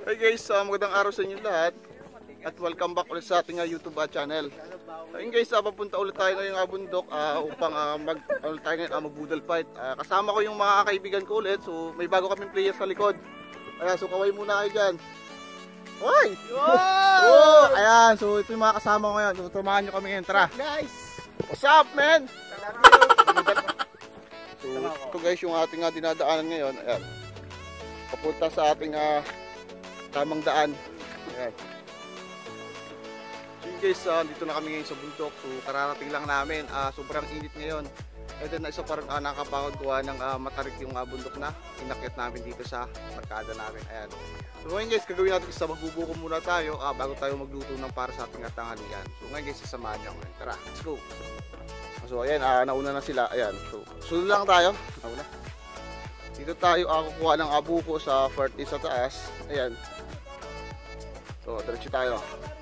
Hey guys, magandang araw sa inyo lahat at welcome back ulit sa ating YouTube channel. Ayun guys, papunta ulit tayo ngayong bundok upang mag-budal fight. Kasama ko yung mga kaibigan ko ulit, so may bago kaming players sa likod. Ayan, so kaway muna kayo dyan. Hoy! Oh! Ayan, so ito yung mga kasama ko ngayon. So tumahan nyo kami ngayon, tara. What's up, man? So ito guys yung ating dinadaanan ngayon. Ayan, papunta sa ating tamang daan. Ayan. So guys, dito na kami ngayon sa bundok. So kararating lang namin. Sobrang init ngayon. And then isa parang nakakapagod gawa ng matarik yung bundok na inakyat namin dito sa Barkada namin. Ayan. So ngayon guys, gagawin natin isa, magbubuko muna tayo bago tayo magluto ng para sa ating tanghalian. So ngayon guys, sasamahan nyo ngayon. Tara, let's go. So ayan, nauna na sila. Ayan. So sunod lang tayo. Nauna. Dito tayo kukuha ng buko sa forty sa taas. Ayan. So diretso tayo.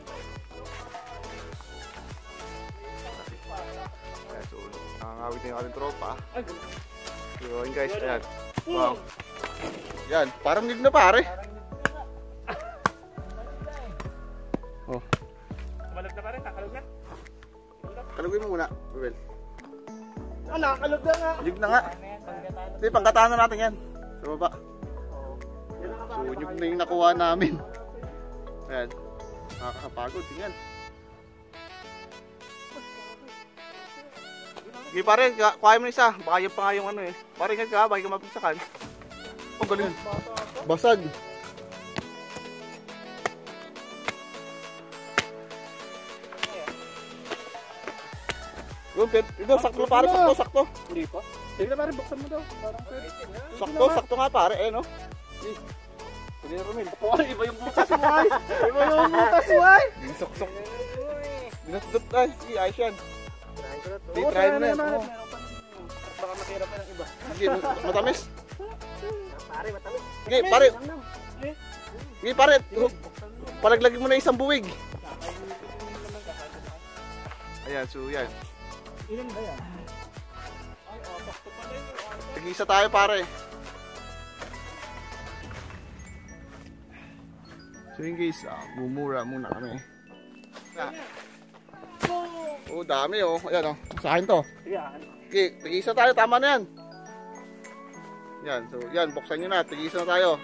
Ayan, so nakangawit na yung ating tropa. So yun guys, ayan. Wow. Yan, parang nid na pare. Oh. Kamalog na pare, kakalog na. Kalugin mo muna, Bebel. Nakakalog na nga. Yug na nga. Hindi, pangkataan na natin yan. Sa baba. So yun na yung nakuha namin. Ayan. Nakakapagod, tingnan. Sige pare, kuha mo na isa. Baka yung pa nga yung ano eh. Pare nga ka, baka ka mapagsakan. Oh, galing. Basag. Ito, sakto pare, sakto. Hindi pa. Sige na pare, buksan mo daw. Sakto nga pare, eh no? Hindi na Romel. Iba yung butas mo ay. Iba yung butas mo ay. Sok-sok. Dinatudot ay, sige, ayos yan. Di, try mo na yan. Baka makirap na ng iba. Sige, matamis. Pare, matamis. Sige, pare. Sige, pare. Palaglagin mo na isang buwig. Ayan, so yan. Ilan ba yan? Tag-isa tayo pare. So yun guys, bumura muna kami. Oh, dami oh. Ayan oh, sa akin to. Okay, tag-isa tayo, tama na yan. Yan, so yan, buksan nyo na, tag-isa na tayo.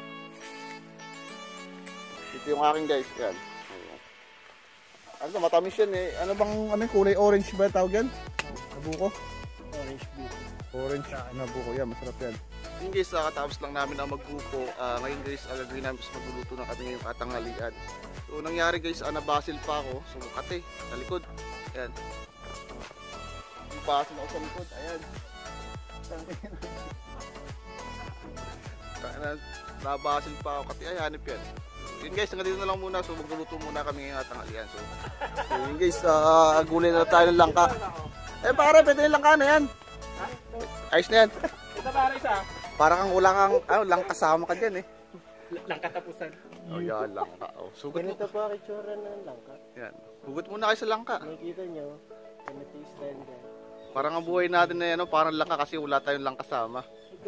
Ito yung akin guys, yan. Ano, matamis yan eh. Ano bang kulay orange ba tawag yan? Nabuko? Orange buko. Orange nabuko, yan, masarap yan. Yung guys, katapos lang namin ang magbuko. Ngayon guys, gagawin namin is magluluto ng kami ngayong katanghalian. So nangyari guys, nabasil pa ako. So kate, sa likod. Ayan. Basil ako sa likod, ayan. Nabasil pa ako, kate, ay hanip yan. Yun guys, hanggang dito na lang muna. So magluluto muna kami ngayong katanghalian. So yun guys, gulay na tayo ng langka. Eh pare, pwede yung langka na yan. Ayos na yan. Ito pare isa. Para kang wala kang lang kasama ka dyan eh. Langka tapusan. Oh yan, langka. Oh, sugat mo. Ganito po ang itsura ng langka. Yan. Hugot muna kayo sa langka. Nakikita nyo, ganito yung style dyan. Parang ang buhay natin na yan, parang langka kasi wala tayong lang kasama.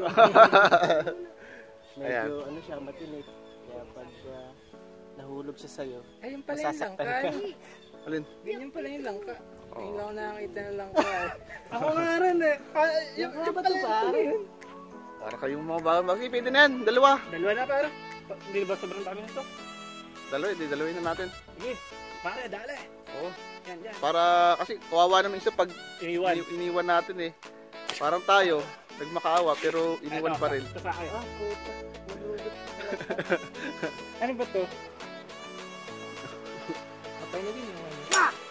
Medyo ano siya, matinik. Kaya pag nahulog siya sa'yo, Ayun pala yung langka. Alin? Ganyan pala yung langka. Ngayon lang ako nakakita ng langka. Ako nga rin eh. Yung pala pare. Para kayong mga bago. Sige, pwede na yan. Dalawa. Dalawa na pare. Hindi ba sobrang dami nito? Dalawin na natin. Sige. Pare, dali. Oo. Yan, yan. Para kasi kawawa naman isa pag Iniwan. iniwan natin eh. Parang tayo, nagmakaawa pero iniwan pa rin. Ito sa akin. puta, malugot. Ano ba to? Patay na din yung ano.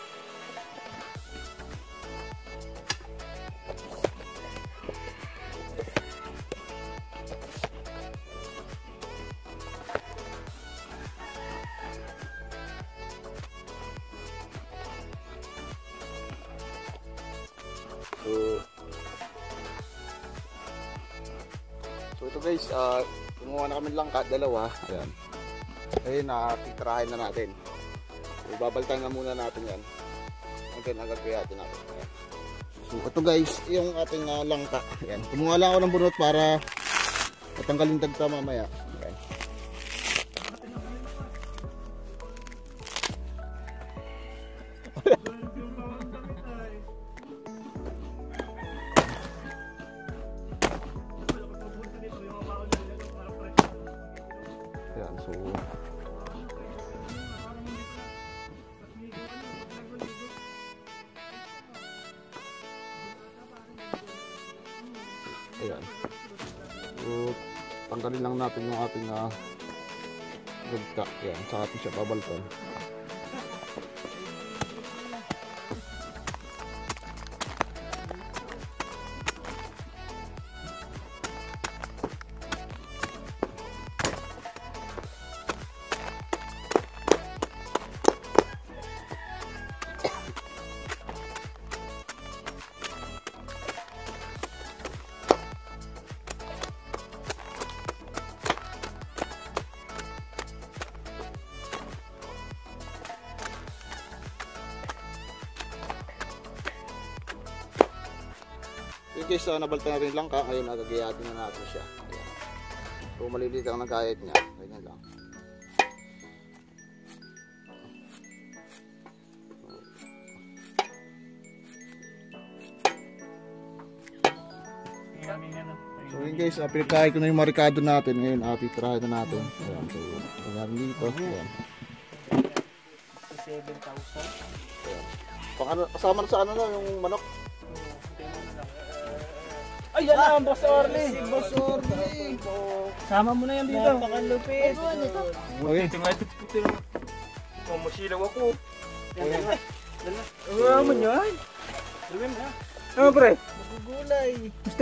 So ito guys, kumuha na kami langka, dalawa. Ayan. Ayun, titrahin na natin. So, babaltan na muna natin yan. Hanggang agad-gayatin natin. Ayan. So ito guys, yung ating langka. Ayan. Kumuha lang ako ng bunot para matanggalin dagta mamaya. Ayan. Ayan, so ayan. So tanggalin lang natin yung ating gagka. Ayan, saka natin siya babaltan. In case nabalta natin lang ka, ngayon nagagayatin na natin siya. Ayan. So maliliit ang nagayat niya. Ganyan lang. So in case, pinagkahit ko na yung marikado natin. Ngayon, titirahin na natin. Ayan. So, nangyari dito. Ayan. 7,000. Ayan. Pang ano, kasama na sa ano na, yung manok. Ay, yan na, Boss Orly. Si Boss Orly. Sama mo na yan dito. Napakalupit. Okay. Masilaw ako. Ano mo yan? Ano pre? Magugulay. Basta.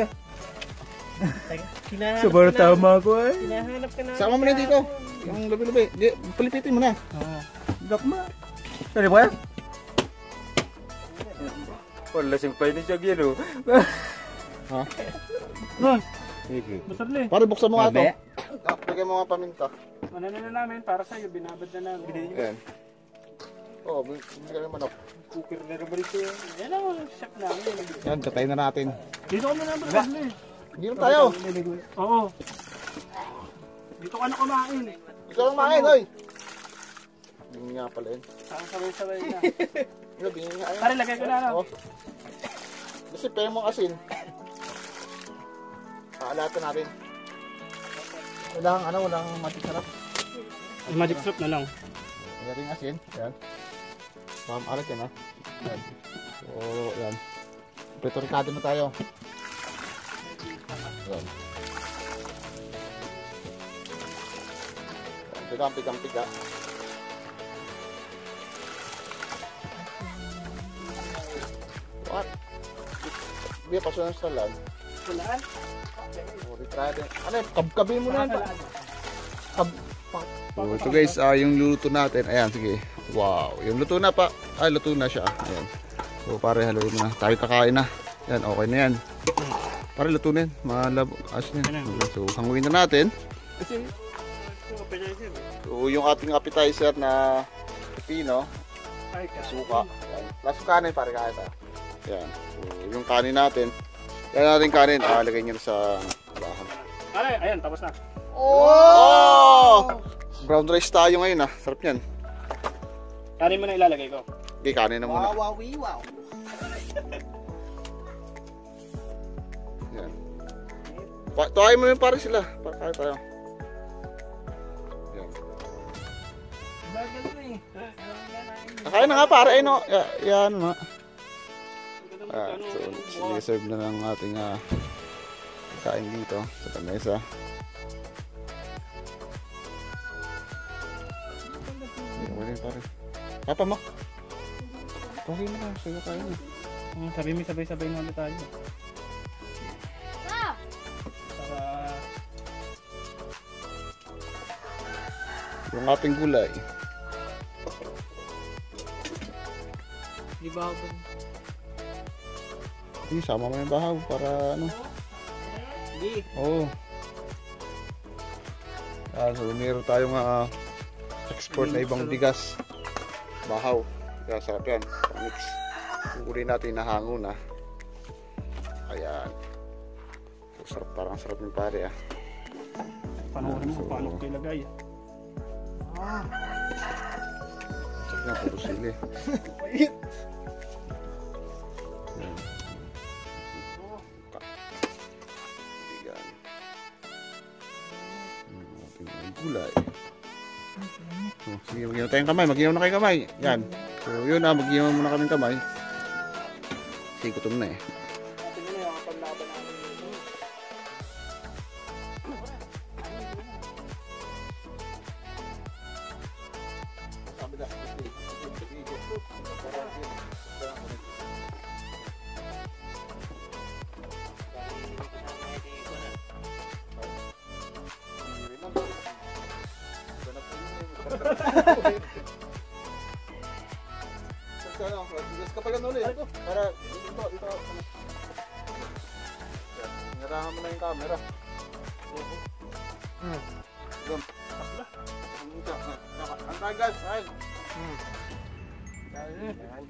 Sobrang tama ko eh. Hinahanap ka na. Sama mo na dito. Yung labi-labi. Palipitin mo na. Dakma. Ano ba yan? Wala siyang painis siya gino. Ha? Masarap na eh. Pare, buksan mo nga ito. Bigyan mo nga paminta. Ano na namin para sa'yo, binabad na namin. Ayan. Oo, bigyan mo manok. Cooker na rin ba rito yan? Yan ang chef namin. Yan, tatay na natin. Dito kami na ba? Hindi na tayo. Oo. Dito ka na kumain. Ikaw lang main, oy. Bingin nga pala yun. Sabay-sabay na. Bingin nga. Pare, lagay ko na lang. Kasi pera mong asin. Kaalatan natin. Walang magic sarap. Magic soup na lang. Mayroong asin. Ayan. Alat yan ha. Ayan. So, ayan. Pretorikado na tayo. Ayan. Pigang-pigang-piga. What? Biya, paso ng salad. Kulaan? Retrade. Ano yun? Kabkabi mo na yan. So, ito guys, yung luto natin. Ayan, sige. Wow. Yung luto na pa. Ay, luto na siya. Ayan. So, pare, haluin na. Tayo kakain na. Ayan, okay na yan. Pare, luto na yan. As na yan. So, hanguin na natin. So, yung ating appetizer na pipino. Suka. Ayan. Last kanin, pare, kaya tayo. Ayan. So, yung kanin natin. Yan natin kanin. Lagay nyo sa bahan. Ayan, tapos na. Oh! Brown rice tayo ngayon Sarap yan. Kanin mo na ilalagay ko. Okay, kanin na muna. Wow. Yan. Tuwain mo yung pare sila. Para kaya tayo. Yan. Bagal mo eh. Nakain na nga pare. Ay no. Yan nga. So, siniserve na ng ating kain dito sa kamesa. Wala yung pare. Papa mo. Okay mo na. Sa'yo kain na. Sabi mo sabay-sabay na ulit tayo. Para Yung ating gulay. Ibabaw. Hindi, sama mo yung bahaw para ano. Hindi. Oo. So meron tayong export na ibang bigas. Bahaw. Kaya sarap yan. Mix. Kukunin natin na hango na. Ayan. So, sarap, parang sarap yung pare panoorin mo paano ko ilagay. Sarap nga, puro sili. gulay. Oh, sige, mag-inom tayong kamay. Mag-inom na kayo kamay. Yan. So, yun na. Mag-inom muna kaming kamay. Sige, gutom na eh. Tingnan mo yung panlaban namin. Sabi na. Kapag ano ulit, para dito. Narahan mo na yung camera. Doon. Ang tagas, ayun. Yan.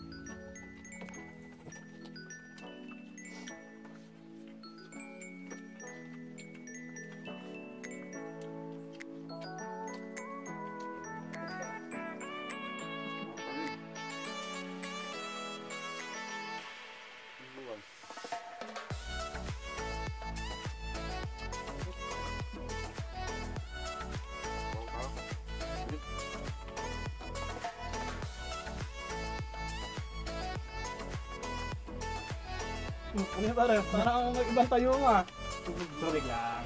Ano yun pare? Parang ibang tayo nga. Sorry lang.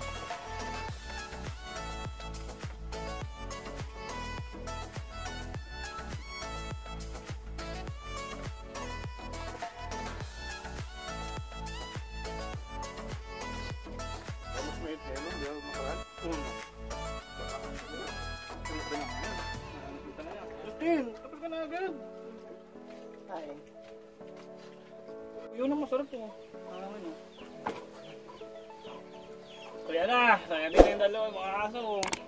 Mas may telo, di ako makaran. Justin, kapag ka na agad. Ay. Yun ang masarap eh. Kaya na, sayang din yung dalawa, mga aso.